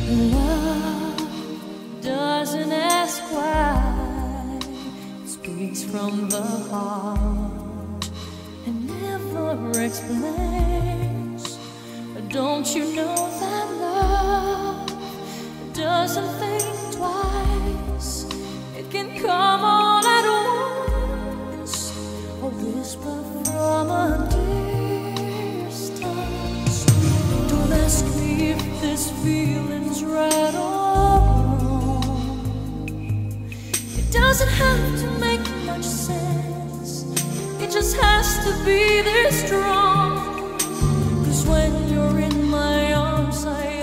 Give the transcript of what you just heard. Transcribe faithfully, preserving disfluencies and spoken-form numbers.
Love doesn't ask why, it speaks from the heart and never explains. Don't you know that love doesn't think twice? It can come all at once, a whisper from a distance. Don't ask me if this feeling's right or wrong. It doesn't have to make much sense, it just has to be this strong. 'Cause when you're in my arms, I